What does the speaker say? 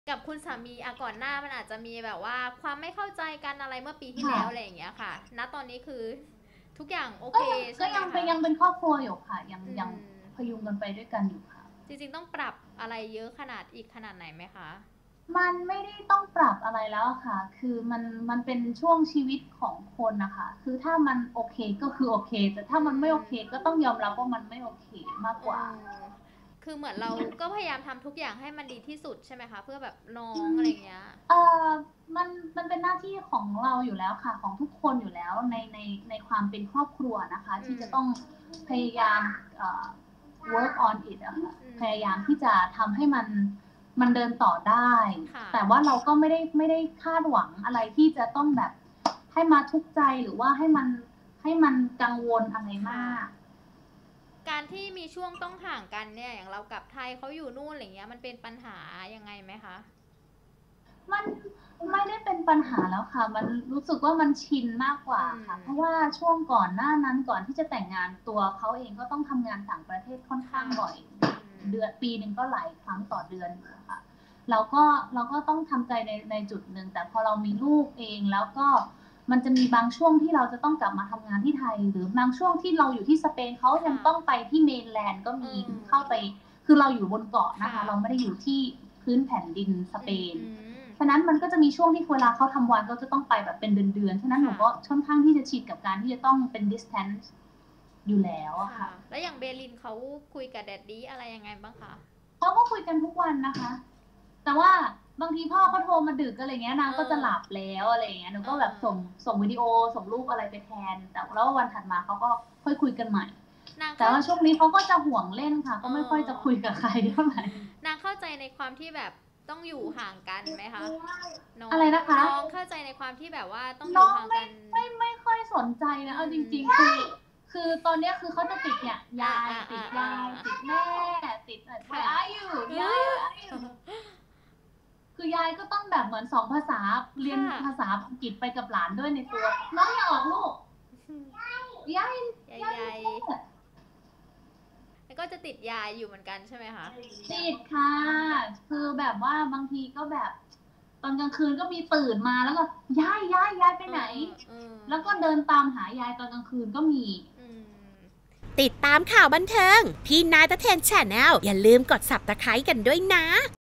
กับคุณสามีก่อนหน้ามันอาจจะมีแบบว่าความไม่เข้าใจกันอะไรเมื่อปีที่แล้วอะไรอย่างเงี้ยค่ะณตอนนี้คือทุกอย่างโอเคใช่ไหมยังคะเป็นครอบครัวอยู่ค่ะยังมพยุงกันไปด้วยกันอยู่ค่ะจริงๆต้องปรับอะไรเยอะขนาดไหนไหมคะมันไม่ได้ต้องปรับอะไรแล้วค่ะคือมันเป็นช่วงชีวิตของคนนะคะคือถ้ามันโอเคก็คือโอเคแต่ถ้าอืมันไม่โอเคมก็ต้องยอมรับว่ามันไม่โอเคมากเกว่าออคือเหมือนเราก็พยายามทำทุกอย่างให้มันดีที่สุดใช่ไหมคะเพื่อแบบน้ออืมงอะไรเงี้ยเอ่อมันเป็นหน้าที่ของเราอยู่แล้วค่ะของทุกคนอยู่แล้วในความเป็นครอบครัวนะคะอืมที่จะต้องพยายามwork on it อะค่ะอืพยายามมที่จะทำให้มันเดินต่อได้ค่ะแต่ว่าเราก็ไม่ได้คาดหวังอะไรที่จะต้องแบบให้มาทุกข์ใจหรือว่าให้มันกังวลอะไรค่ะมากการที่มีช่วงต้องห่างกันเนี่ยอย่างเรากลับไทยเขาอยู่นู่นอะไรเงี้ยมันเป็นปัญหายังไงไหมคะมันไม่ได้เป็นปัญหาแล้วค่ะมันรู้สึกว่ามันชินมากกว่าอืค่ะเพราะมว่าช่วงก่อนหน้านั้นก่อนที่จะแต่งงานตัวเขาเองก็ต้องทำงานต่างประเทศค่อนข้างค่ะบ่อยอืมเดือนปีหนึ่งก็หลายครั้งต่อเดือนอยู่ค่ะเราก็ต้องทำใจในจุดหนึ่งแต่พอเรามีลูกเองแล้วก็มันจะมีบางช่วงที่เราจะต้องกลับมาทำงานที่ไทยหรือบางช่วงที่เราอยู่ที่สเปนเขายังค่ะต้องไปที่เมนแลนด์ก็เอมีเข้าไปอคือเราอยู่บนเกาะนะค่ะคะเราไม่ได้อยู่ที่พื้นแผ่นดินสเปนอืมอืมฉะนั้นมันก็จะมีช่วงที่เวลาเขาทำวันเขาจะต้องไปแบบเป็นเดือนๆฉะนั้นผมค่ะก็ค่อนข้างที่จะชินกับการที่จะต้องเป็น distance อยู่แล้วอะค่ะค่ะแล้วอย่างเบลินเขาคุยกับแดดดี้อะไรยังไงบ้างคะเขาก็คุยกันทุกวันนะคะ แต่ว่าบางทีพ่อเขาโทรมาดึกอะไรเงี้ยนาเองก็จะอหลับแล้วอะไรเงี้ยหนูเอก็แบบส่งอส่งวิดีโอส่งรูปอะไรไปแทนแต่แล้ววันถัดมาเขาก็ค่อยคุยกันใหม่นางเข้าแต่ว่าช่วงนี้เขาก็จะห่วงเล่นค่ะเอก็ไม่ค่อยจะคุยอกับใครเท่าไหร่นางเข้าใจในความที่แบบต้องอยู่ห่างกันไหมคะน้องอะไรนะคะน้องเข้าใจในความที่แบบว่าต้องอยู่น้องไม่ห่างกันไม่ค่อยสนใจนะอืเอาจริงมๆคือตอนเนี้ยคือเขาจะติดเนี่ยอ่ายายอ่าติดอ่ายายติดแม่ติดค่ะ where are you ยาย where are you คือยายก็ต้องแบบเหมือนสองภาษาเรียนค่ะภาษาอังกฤษไปกับหลานด้วยในตัวน้องอย่าออกลูกยายยายใหญ่ๆแล้วก็จะติดยายอยู่เหมือนกันใช่ไหมคะติดค่ะคือแบบว่าบางทีก็แบบตอนกลางคืนก็มีตื่นมาแล้วก็ยายไปเอไหนอเออแล้วก็เดินตามหายายตอนกลางคืนก็มีอืมติดตามข่าวบันเทิงพี่นายตะเทนแชนแนลอย่าลืมกด Subscribe กันด้วยนะ